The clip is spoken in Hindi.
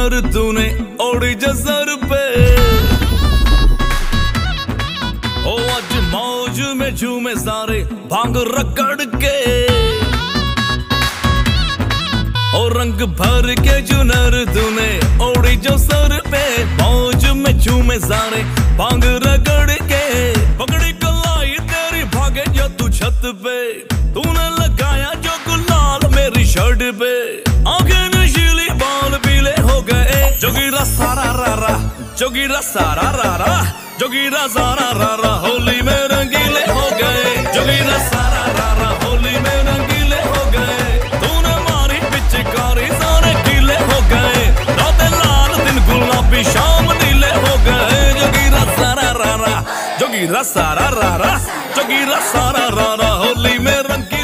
चुनर तूने ओढ़ी जसर पे। ओ आज मौज में झूमे सारे भांग रगड़ के। और रंग भर के चुनर तूने ओढ़ी जो सर पे। मौज में झूमे सारे भांग रगड़ के। पकड़ी कलाई तेरी भागे जो तू छत पे। तूने लगाया जो गुलाल मेरी शर्ट पे। आंखें नशीली बाल पीले हो गए। जोगीरा सारा रारा जोगीरा सारा रारा जोगीरा सारा रारा होली में रंगीले हो गए। जोगीरा सारा रारा होली में रंगीले हो गए। तूने मारी पिचकारी सारे गीले हो गए। रातें लाल दिन गुलाबी शाम नीले हो गए। जोगीरा सारा रारा जोगीरा सारा रारा जोगीरा सारा रारा होली में रंगीले